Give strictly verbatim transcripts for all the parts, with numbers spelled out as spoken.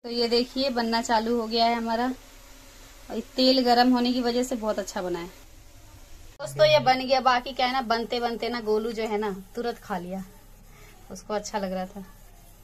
तो ये देखिए बनना चालू हो गया है हमारा, और तेल गरम होने की वजह से बहुत अच्छा बना है दोस्तों। ये बन गया। बाकी क्या है ना, बनते बनते ना गोलू जो है ना तुरंत खा लिया, उसको अच्छा लग रहा था।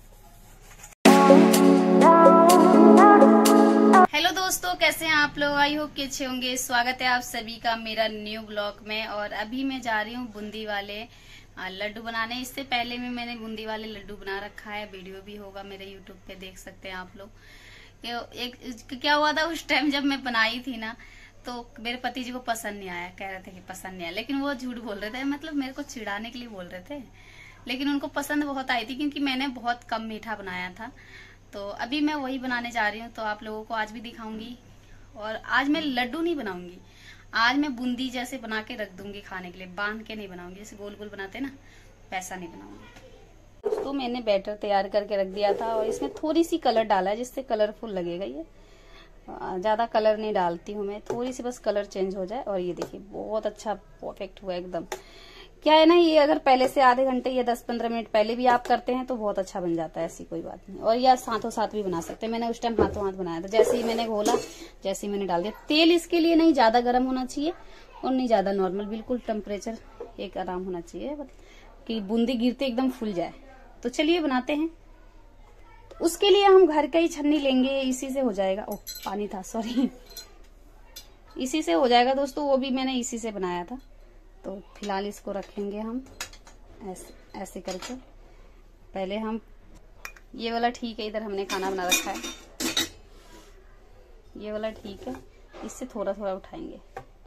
हेलो दोस्तों, कैसे हैं आप लोग? आई होप कि अच्छे होंगे। स्वागत है आप सभी का मेरा न्यू ब्लॉग में। और अभी मैं जा रही हूँ बूंदी वाले लड्डू बनाने। इससे पहले में मैंने बूंदी वाले लड्डू बना रखा है, वीडियो भी होगा मेरे यूट्यूब पे, देख सकते हैं आप लोग। एक क्या हुआ था उस टाइम जब मैं बनाई थी ना, तो मेरे पति जी को पसंद नहीं आया, कह रहे थे कि पसंद नहीं आया, लेकिन वो झूठ बोल रहे थे, मतलब मेरे को चिढ़ाने के लिए बोल रहे थे, लेकिन उनको पसंद बहुत आई थी क्योंकि मैंने बहुत कम मीठा बनाया था। तो अभी मैं वही बनाने जा रही हूँ, तो आप लोगों को आज भी दिखाऊंगी। और आज मैं लड्डू नहीं बनाऊंगी, आज मैं बूंदी जैसे बना के रख दूंगी खाने के लिए, बांध के नहीं बनाऊंगी, जैसे गोल गोल बनाते ना वैसा नहीं बनाऊंगी। दोस्तों मैंने बैटर तैयार करके रख दिया था, और इसमें थोड़ी सी कलर डाला है जिससे कलरफुल लगेगा। ये ज्यादा कलर नहीं डालती हूँ मैं, थोड़ी सी बस कलर चेंज हो जाए। और ये देखिए बहुत अच्छा परफेक्ट हुआ एकदम। क्या है ना, ये अगर पहले से आधे घंटे या दस पंद्रह मिनट पहले भी आप करते हैं तो बहुत अच्छा बन जाता है, ऐसी कोई बात नहीं। और या साथों साथ भी बना सकते हैं। मैंने उस टाइम हाथों हाथ बनाया था, जैसे ही मैंने घोला जैसे ही मैंने डाल दिया। तेल इसके लिए नहीं ज्यादा गर्म होना चाहिए और नहीं ज्यादा नॉर्मल, बिल्कुल टेम्परेचर एक आराम होना चाहिए कि बूंदी गिरते एकदम फूल जाए। तो चलिए बनाते हैं। उसके लिए हम घर का ही छन्नी लेंगे, इसी से हो जाएगा। ओह पानी था, सॉरी, इसी से हो जाएगा दोस्तों। वो भी मैंने इसी से बनाया था। तो फिलहाल इसको रखेंगे हम ऐसे ऐसे करके। पहले हम ये वाला ठीक है, इधर हमने खाना बना रखा है, ये वाला ठीक है, इससे थोड़ा थोड़ा उठाएंगे।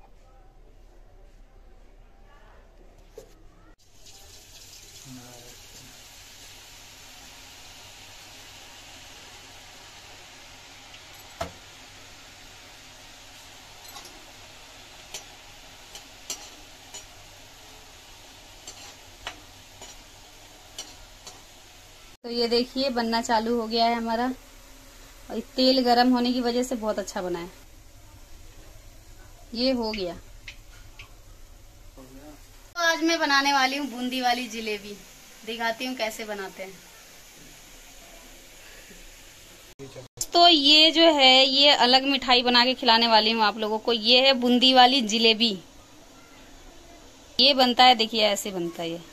तो ये देखिए बनना चालू हो गया है हमारा, और तेल गरम होने की वजह से बहुत अच्छा बना है। ये हो गया। तो आज मैं बनाने वाली हूँ बूंदी वाली जलेबी, दिखाती हूँ कैसे बनाते हैं। तो ये जो है ये अलग मिठाई बना के खिलाने वाली हूँ आप लोगों को। ये है बूंदी वाली जलेबी। ये बनता है, देखिए ऐसे बनता है ये।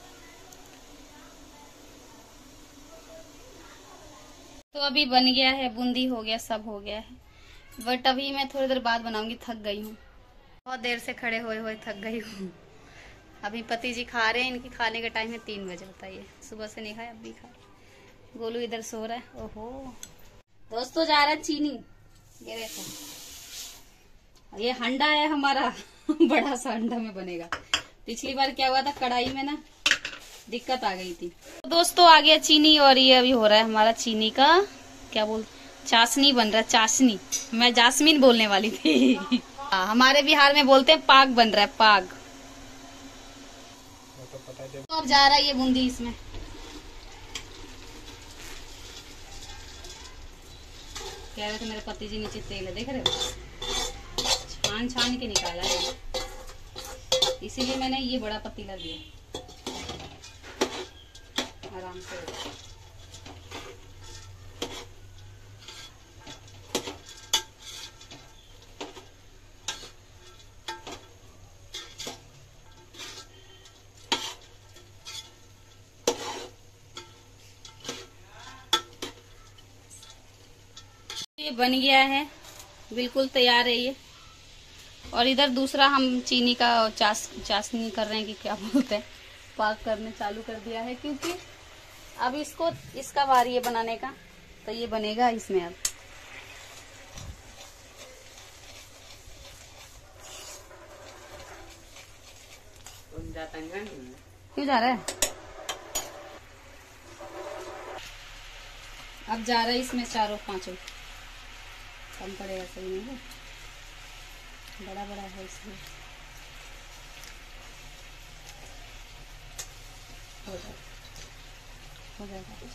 तो अभी बन गया है, बूंदी हो गया, सब हो गया है। बट अभी मैं थोड़ी देर बाद बनाऊंगी, थक गई हूँ, बहुत देर से खड़े हुए हुए थक गई हूँ। अभी पति जी खा रहे हैं, इनकी खाने का टाइम है तीन बजे, बताइए, सुबह से नहीं खाए, अब भी खा। गोलू इधर सो रहा है। ओहो दोस्तों, जा रहा है चीनी, ये देखो, ये हंडा है हमारा बड़ा सा हंडा में बनेगा। पिछली बार क्या हुआ था, कढ़ाई में ना दिक्कत आ गई थी। तो दोस्तों आ गया चीनी, और ये अभी हो रहा है हमारा चीनी का क्या बोल, चाशनी बन रहा है, चाशनी। मैं जासमीन बोलने वाली थी। आ, हमारे बिहार में बोलते हैं पाग बन रहा है, पाग। तो अब जा रहा है ये बूंदी इसमें। कह रहे थे मेरे पति जी नीचे तेल है, देख रहे हो, छान छान के निकाला है, इसीलिए मैंने ये बड़ा पतीला दिया, आराम से। ये बन गया है, बिल्कुल तैयार है ये। और इधर दूसरा हम चीनी का चाश चाशनी कर रहे हैं कि क्या बोलते हैं, पाक करने चालू कर दिया है, क्योंकि अब इसको इसका बारी है बनाने का, तो ये बनेगा इसमें। अब क्यों जा रहा है, अब जा रहा है इसमें चारों पांचों, कम पड़ेगा, सही नहीं है, बड़ा बड़ा है इसमें। हो जाएगा, हो जाएगा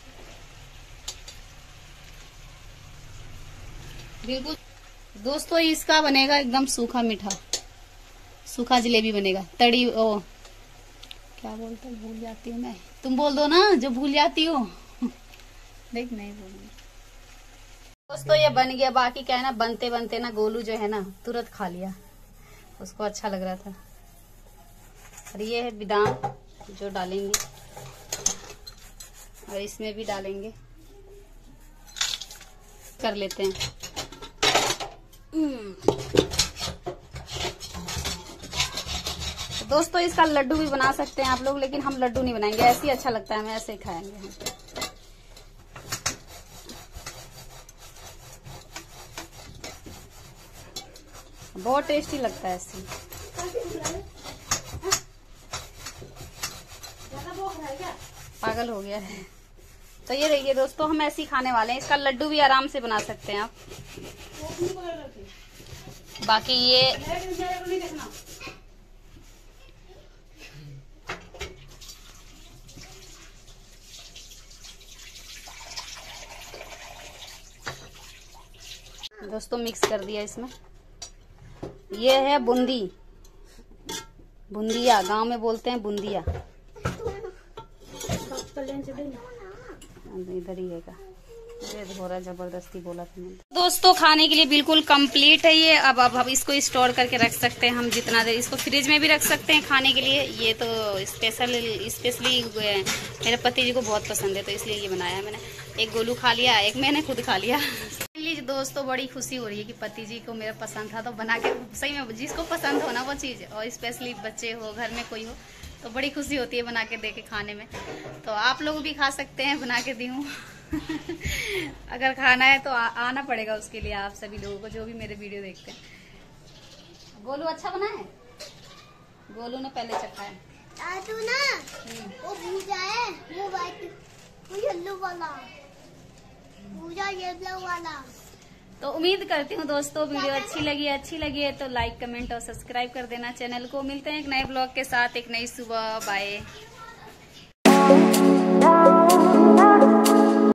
बिल्कुल। दोस्तों इसका बनेगा एकदम सूखा मीठा, सूखा जलेबी बनेगा। तड़ी ओ क्या बोलते, भूल जाती हूँ मैं, तुम बोल दो ना जो भूल जाती हो। देख नहीं बोलूंगी। दोस्तों ये बन गया। बाकी क्या है ना, बनते बनते ना गोलू जो है ना तुरंत खा लिया, उसको अच्छा लग रहा था। और ये है बादाम जो डालेंगे, और इसमें भी डालेंगे, कर लेते हैं। तो दोस्तों इसका लड्डू भी बना सकते हैं आप लोग, लेकिन हम लड्डू नहीं बनाएंगे, ऐसे ही अच्छा लगता है, हमें ऐसे ही खाएंगे हम। बहुत टेस्टी लगता है ऐसे। पागल हो गया है। तो ये देखिए दोस्तों, हम ऐसे ही खाने वाले हैं। इसका लड्डू भी आराम से बना सकते हैं आप। बाकी ये दोस्तों मिक्स कर दिया इसमें। ये है बूंदी, बूंदिया गांव में बोलते हैं बूंदिया। इधर ही है का हो रहा, जबरदस्ती बोला था मैंने। दोस्तों खाने के लिए बिल्कुल कंप्लीट है ये। अब अब अब इसको स्टोर करके रख सकते हैं हम जितना देर। इसको फ्रिज में भी रख सकते हैं खाने के लिए। ये तो स्पेशल स्पेशली मेरे पति जी को बहुत पसंद है, तो इसलिए ये बनाया है मैंने। एक गोलू खा लिया, एक मैंने खुद खा लिया। दोस्तों बड़ी खुशी हो रही है कि पति जी को मेरा पसंद था, तो बना के सही में जिसको पसंद हो ना वो चीज़, और स्पेशली बच्चे हो, घर में कोई हो, तो बड़ी खुशी होती है बना के दे के खाने में। तो आप लोग भी खा सकते हैं, बना के दी हूँ। अगर खाना है तो आ, आना पड़ेगा उसके लिए आप सभी लोगों को, जो भी मेरे वीडियो देखते हैं। गोलू अच्छा बना है, गोलू ने पहले चखा है। दादू ना वो भूजा है, वो वाइट, वो येलो वाला, भूजा येलो वाला। तो उम्मीद करती हूँ दोस्तों वीडियो अच्छी लगी अच्छी लगी है तो लाइक कमेंट और सब्सक्राइब कर देना चैनल को। मिलते हैं एक नए ब्लॉग के साथ, एक नई सुबह। बाय।